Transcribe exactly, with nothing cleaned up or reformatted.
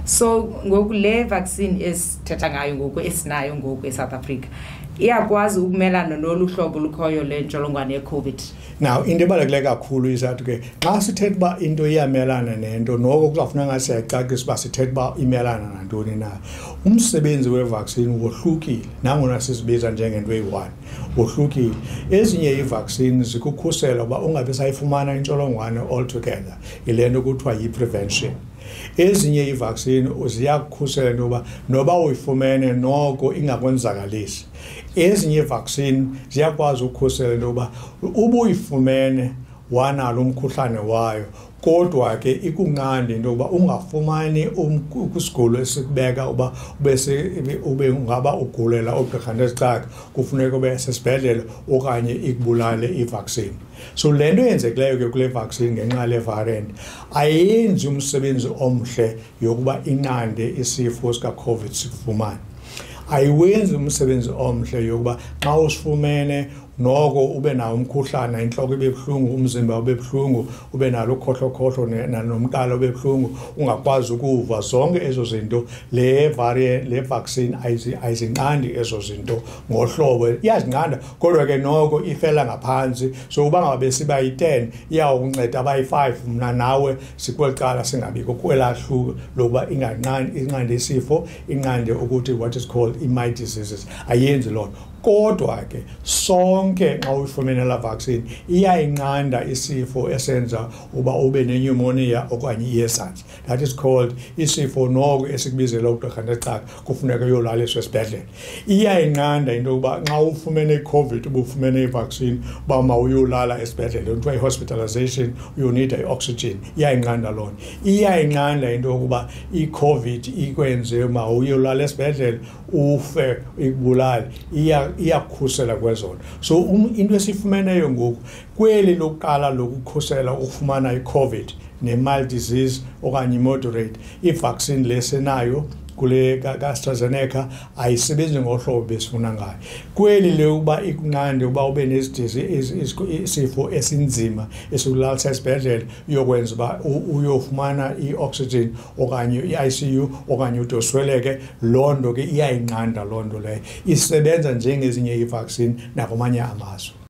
So ngoku le vaccine esithetha ngayo ngoku esinayo ngoku eSouth Africa iyakwazi ukumelana nolu hlobo lukhoyo le ntsholongwane ye-COVID. Now into ebaluleke kakhulu isathi ke xa sithetha uba into iyamelana nento noko kuzawufuna ngathi siyacacisa uba sithetha uba imelana nantoni na. Umsebenzi we-vaccine wohlukile nangona sisibiza njengento eyi-one wohlukile. Ezinye ii-vaccine zikukhusela uba ungabi sayifumana intsholongwane altogether, yile nto kuthiwa yi-prevention. Ezinye ii-vaccine ziyakukhusela into yoba noba uyifumene noko ingakwenzakalisi. Ezinye ii-vaccine ziyakwazi ukukhusela into yoba uba uyifumene wanalo umkhuhlane wayo kodwa ke ikunqanda into yoba ungafumani kwisigulo esikubeka uba ube ngaba ugulela oogqirha nezicaka kufuneka ube sesibhedlele okanye ikubulale i-vaccine. So le nto yenzekileyo ke kule vaccine ngenxa le variant ayenzi umsebenzi omhle yokuba inqande isifo sika-COVID sikufumane. Ayiwenzi umsebenzi omhle yokuba xa usifumene noko ube nawo umkhuhlane, inhloko ibe buhlungu, umzimba ube buhlungu, ube nalo ukhohlokhohlo nomqala ube buhlungu, ungakwazi ukuva zonke ezo zinto. Le variant le vaccine ayizinqandi ezo zinto ngohlobo, iyazinqanda kodwa ke noko ifela ngaphansi. So uba ngabe siba yi-ten iyawunceda abayi-five mna nawe sikweliqala singabikho kwelahluko lokuba inganqandi inqande isifo, inqande ukuthi what is called i-mild diseases. Ayenzi loo nto. Kodwa ke sonke xa uyifumene la vaccine iyayinqanda isifo esenza uba ube ne-pneumonia okanye i-yersats. That is called isifo noko esikubizela ugqirha necaka kufuneka uyolaliswa esibhedlele. Iyayinqanda into yokuba xa ufumene i-COVID uba ufumene i-vaccine uba mawuyolala esibhedlele kuthiwa i-hospitalization, uyonida i-oxygen. Iyayinqanda loo nto. Iyayinqanda into yokuba i-COVID ikwenze mawuyolala esibhedlele ufe ikubulale. Iya iyakukhusela kwezona. So um, into esifumeneyo ngoku kweli lokuqala lokukhusela ukufumana i-COVID ne-mild disease okanye moderate, i-vaccine lesenayo kule ka-AstraZeneca ayisebenzi ngohlobo besifuna ngayo. Kweli le uba ikunqande uba ube nesifo esinzima esikulalisa esibhedlele uyokwenza uba uyofumana i-oxygen okanye i-I C U okanye ude usweleke, loo nto ke iyayinqanda loo nto leyo. Isebenza njengezinye ii-vaccine nakwamanye amazwe.